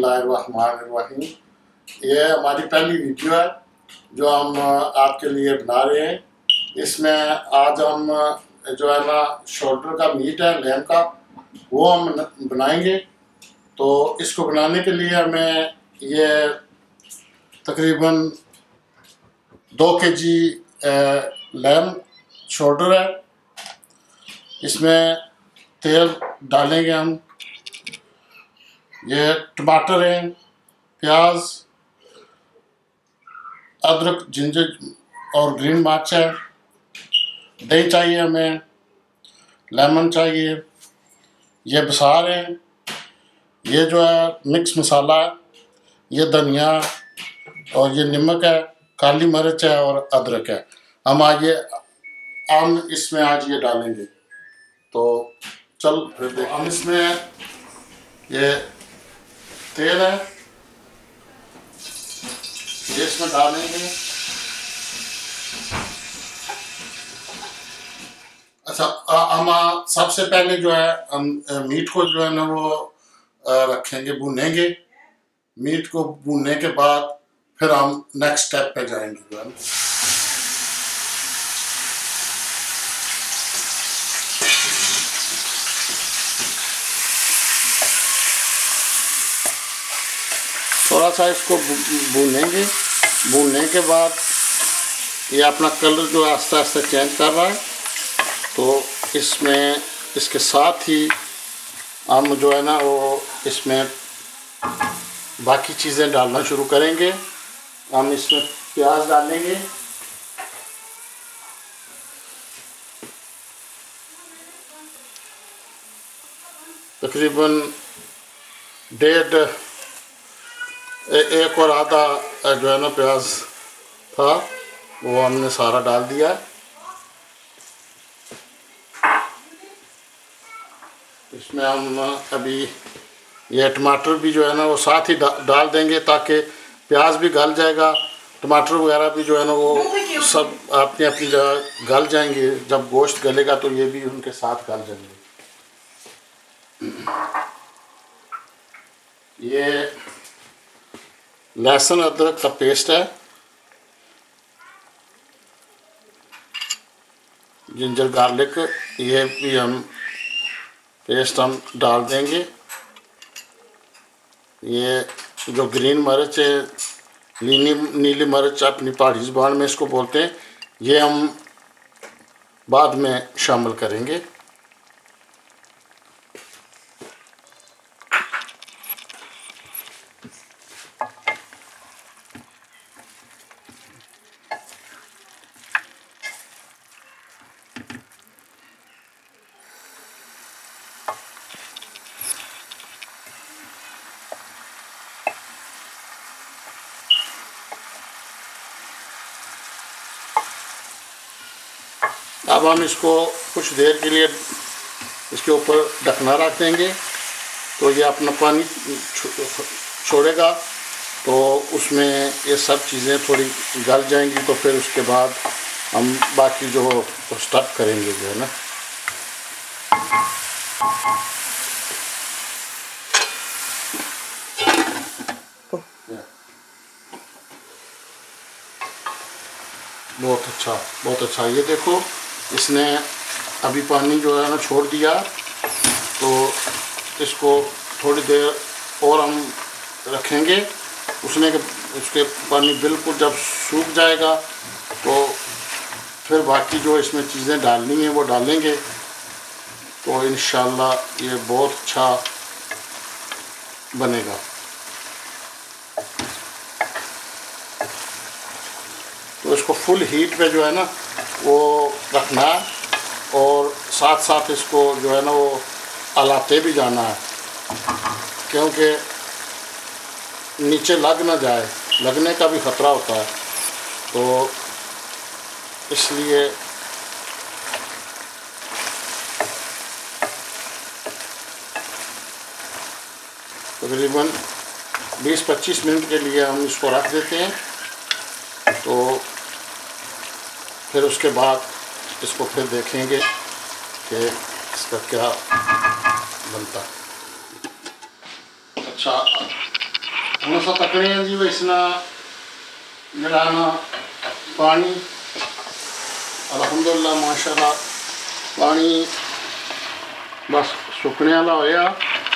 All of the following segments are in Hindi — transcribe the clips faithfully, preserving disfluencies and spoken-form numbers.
बिस्मिल्लाहिर्रहमानिर्रहीम। ये हमारी पहली वीडियो है जो हम आपके लिए बना रहे हैं। इसमें आज हम जो है ना शोल्डर का मीट है लैम का, वो हम बनाएंगे। तो इसको बनाने के लिए हमें ये तकरीबन दो के जी लैम शोल्डर है। इसमें तेल डालेंगे हम। ये टमाटर हैं, प्याज, अदरक, जिंजर और ग्रीन मिर्च है। दही चाहिए हमें, लेमन चाहिए, ये बसार है, ये जो है मिक्स मसाला है, ये धनिया और ये नमक है, काली मिर्च है और अदरक है। हम आज ये हम इसमें आज ये डालेंगे। तो चल फिर देखते हैं। हम इसमें ये तेल है, ये इसमें डालेंगे। अच्छा, हम सबसे पहले जो है हम मीट को जो है ना वो रखेंगे, भूनेंगे। मीट को भूनने के बाद फिर हम नेक्स्ट स्टेप पे जाएंगे जो है ना। थोड़ा सा इसको भूनेंगे। भूनने के बाद ये अपना कलर जो है आस्ते आस्ते चेंज कर रहा है, तो इसमें इसके साथ ही हम जो है ना वो इसमें बाकी चीज़ें डालना शुरू करेंगे। हम इसमें प्याज डालेंगे, तकरीबन डेढ़ एक और आधा जो है ना प्याज था, वो हमने सारा डाल दिया। इसमें हम अभी ये टमाटर भी जो है ना वो साथ ही डा, डाल देंगे, ताकि प्याज भी गल जाएगा, टमाटर वगैरह भी जो है ना वो सब अपनी अपनी जगह गल जाएंगे। जब गोश्त गलेगा तो ये भी उनके साथ गल जाएंगे। ये लहसुन अदरक का पेस्ट है, जिंजर गार्लिक, ये भी हम पेस्ट हम डाल देंगे। ये जो ग्रीन मिर्च है, नीली नीली मिर्च अपनी पहाड़ी ज़ुबान में इसको बोलते हैं, ये हम बाद में शामिल करेंगे। अब हम इसको कुछ देर के लिए इसके ऊपर ढकना रख देंगे, तो ये अपना पानी छोड़ेगा, तो उसमें ये सब चीज़ें थोड़ी गल जाएंगी। तो फिर उसके बाद हम बाकी जो स्टफ करेंगे जो है ना। बहुत अच्छा, बहुत अच्छा। ये देखो, इसने अभी पानी जो है ना छोड़ दिया, तो इसको थोड़ी देर और हम रखेंगे। उसने उसके पानी बिल्कुल जब सूख जाएगा तो फिर बाकी जो इसमें चीज़ें डालनी हैं वो डालेंगे। तो इंशाल्लाह ये बहुत अच्छा बनेगा। तो इसको फुल हीट पे जो है ना वो रखना है, और साथ साथ इसको जो है ना वो हलाते भी जाना है, क्योंकि नीचे लग ना जाए, लगने का भी ख़तरा होता है। तो इसलिए तकरीबन बीस पच्चीस मिनट के लिए हम इसको रख देते हैं। तो फिर उसके बाद इसको फिर देखेंगे कि इसका क्या बनता है। अच्छा, हम अस तकने हैं जी इसना जरा ना पानी अल्हम्दुलिल्लाह माशाल्लाह पानी बस सुकने वाला होया।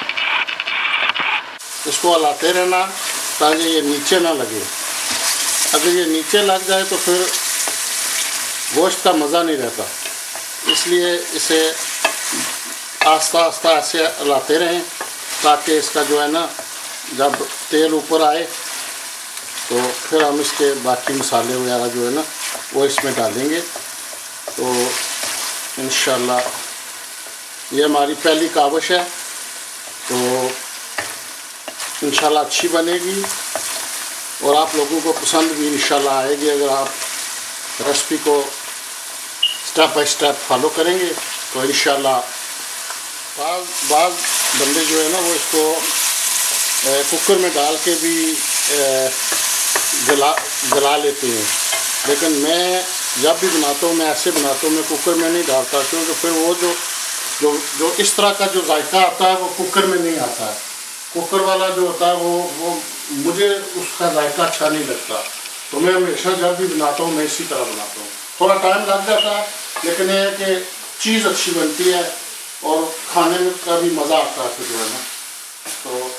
इसको हलाते रहना ताकि ये नीचे ना लगे। अगर ये नीचे लग जाए तो फिर गोश्त का मज़ा नहीं रहता, इसलिए इसे आस्ता आस्ता ऐसे हलाते रहें ताकि इसका जो है ना जब तेल ऊपर आए तो फिर हम इसके बाकी मसाले वगैरह जो है ना वो इसमें डालेंगे। तो इंशाल्लाह ये हमारी पहली कावश है, तो इंशाल्लाह अच्छी बनेगी और आप लोगों को पसंद भी इंशाल्लाह आएगी। अगर आप रेसिपी को स्टेप बाय स्टेप फॉलो करेंगे तो इंशाल्लाह बाज़ बाज़ बंदे जो है ना वो इसको ए, कुकर में डाल के भी ए, गला गला लेते हैं, लेकिन मैं जब भी बनाता हूँ मैं ऐसे बनाता हूँ, मैं कुकर में नहीं डालता, क्योंकि फिर वो जो जो जो इस तरह का जो जायका आता है वो कुकर में नहीं आता है। कुकर वाला जो होता है वो वो मुझे उसका जायका अच्छा नहीं लगता। तो मैं हमेशा जब भी बनाता हूँ मैं इसी तरह बनाता हूँ। थोड़ा टाइम लग जाता है लेकिन ये है कि चीज़ अच्छी बनती है और खाने में का भी मज़ा आता है फिर जो है ना। तो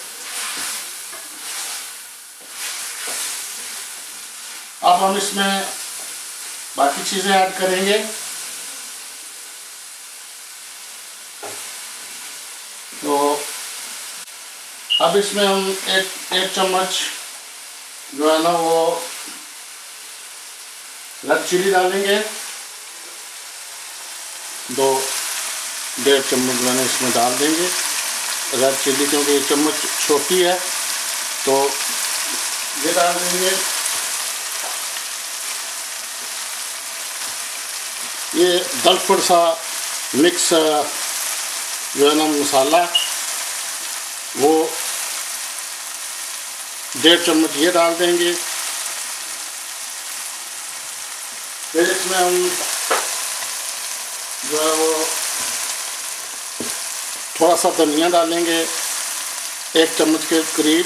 अब हम इसमें बाकी चीज़ें ऐड करेंगे। तो अब इसमें हम एक एक चम्मच जो है ना वो रेड चिली डालेंगे, दो डेढ़ चम्मच मैंने इसमें डाल देंगे रेड चिली, क्योंकि ये चम्मच छोटी है तो ये डाल देंगे। ये दलफड़ सा मिक्स जो है ना मसाला वो डेढ़ चम्मच ये डाल देंगे। फिर इसमें हम जो है वो थोड़ा सा धनिया डालेंगे एक चम्मच के करीब।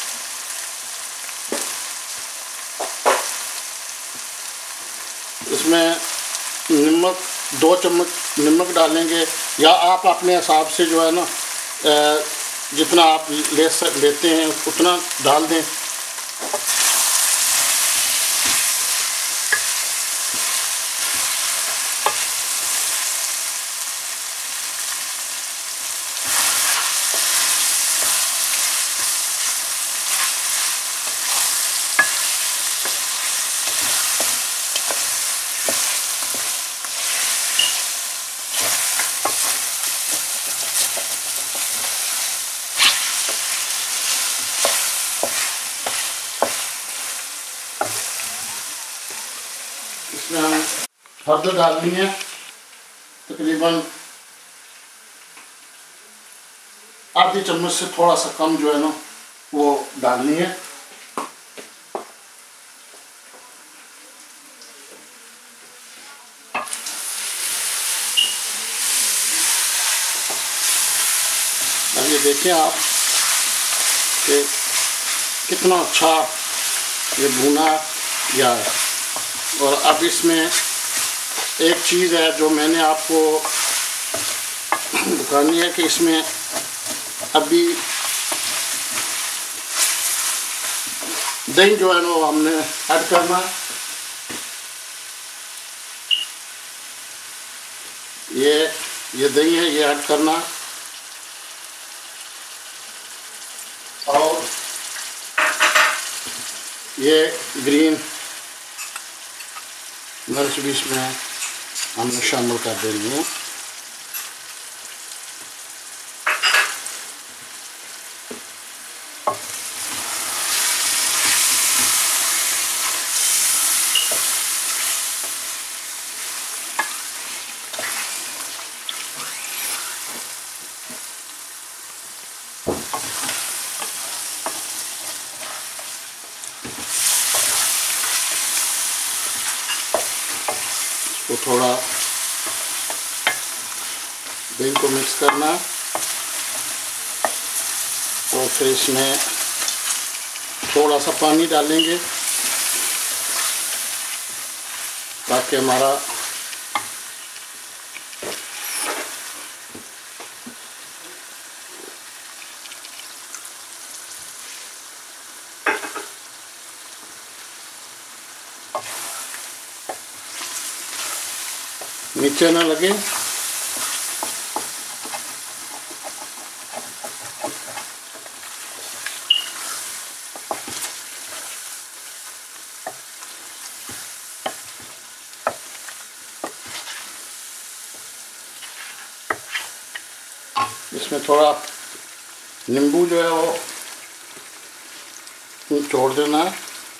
इसमें नमक दो चम्मच नमक डालेंगे, या आप अपने हिसाब से जो है ना जितना आप ले सक लेते हैं उतना डाल दें। इसमें हम हल्दी डालनी है तकरीबन आधी चम्मच से थोड़ा सा कम जो है ना वो डालनी है। अब ये देखें आप कि कितना अच्छा ये भुना गया है। और अब इसमें एक चीज़ है जो मैंने आपको बतानी है कि इसमें अभी दही जो है ना वो हमने ऐड करना है। ये ये दही है ये ऐड करना है और ये ग्रीन मिर्च भी इसमें हमने शामिल कर देनी है। तो थोड़ा दही को मिक्स करना और फिर इसमें थोड़ा सा पानी डालेंगे ताकि हमारा नीचे ना लगे। इसमें थोड़ा नींबू जो है वो छोड़ देना है।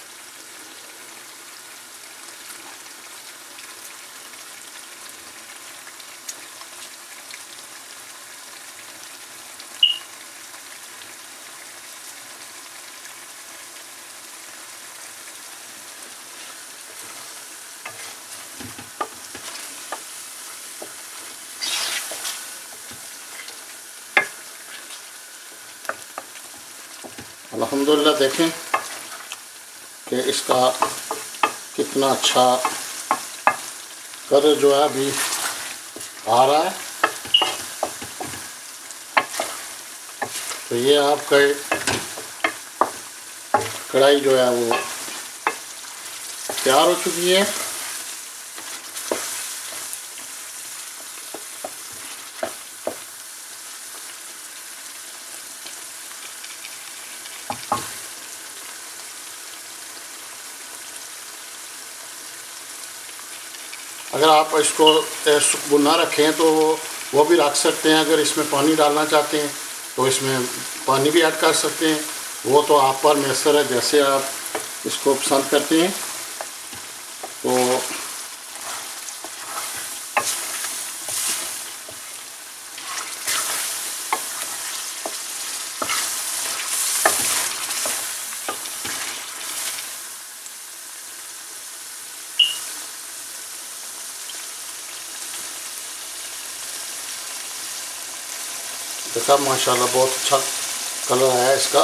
अल्हम्दुलिल्लाह देखें कि इसका कितना अच्छा कलर जो है अभी आ रहा है। तो ये आपका कढ़ाई जो है वो तैयार हो चुकी है। अगर आप इसको सुखबू ना रखें तो वो भी रख सकते हैं। अगर इसमें पानी डालना चाहते हैं तो इसमें पानी भी ऐड कर सकते हैं। वो तो आप पर मैसर है, जैसे आप इसको पसंद करते हैं। तो देखा माशाल्लाह बहुत अच्छा कलर आया इसका।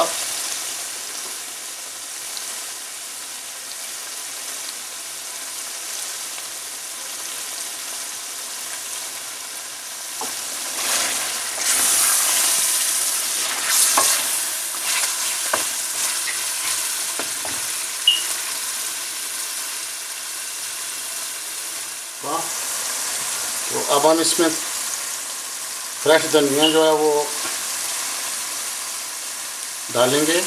वाह, तो अब हम इसमें फ्रेश धनिया जो है वो डालेंगे।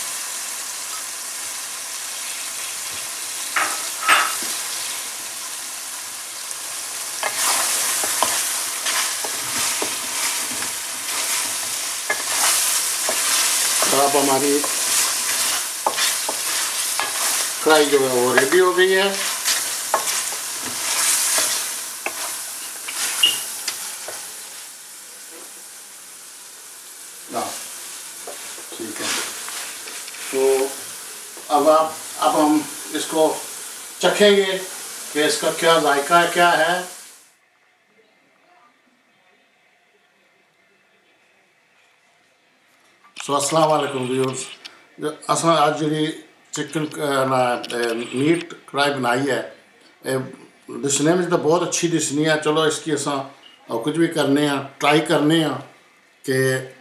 अब हमारी कढ़ाई जो है वो रेडी हो गई है। ठीक है, तो अब आप अब हम इसको चखेंगे कि इसका क्या जायका है, क्या है। सो अस्सलाम वालेकुम व्यूअर्स, अस अज जी चिकन मीट कढ़ाई बनाई है, दिसने में तो बहुत अच्छी दिसनी है। चलो इसकी अस कुछ भी करने ट्राई करने कि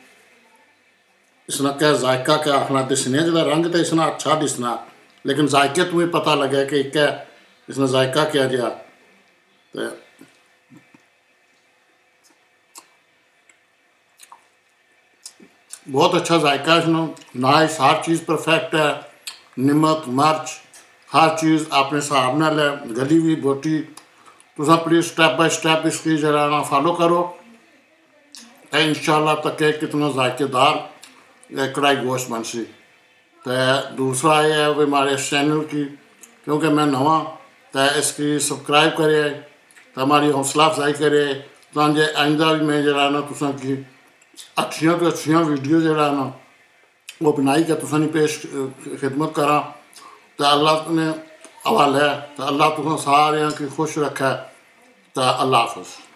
इसना क्या जायका क्या आखना दिसने जो रंग तो इसना अच्छा दिसना, लेकिन जायके तुम्हें पता लगे कि क्या इसना जायका क्या गया। तो बहुत अच्छा जायका इसमें, नाइस, हर चीज़ परफेक्ट है। नमक मिर्च हर चीज़ अपने हिसाब नाल है, गली हुई बोटी। तुम प्लीज़ स्टैप बाय स्टैप इसकी जरा ना फॉलो करो तो इंशाल्लाह तक कितना जायकेदार कढ़ाई गोश्त बन सी। तो दूसरा ये है भी हमारे चैनल की, क्योंकि मैं नवा, तो इसकी सब्सक्राइब करे तो हमारी हौसला अफजाई करे ताकि आइंदा भी मैं जरा ना तुसा की अच्छिया तो अच्छिया वीडियो जरा ना वो बनाई के तुसा पेश खिदमत करा। तो अल्लाह ने हवाले है, तो अल्लाह तुसा सारे की खुश रखे। तो अल्लाह हाफ़िज़।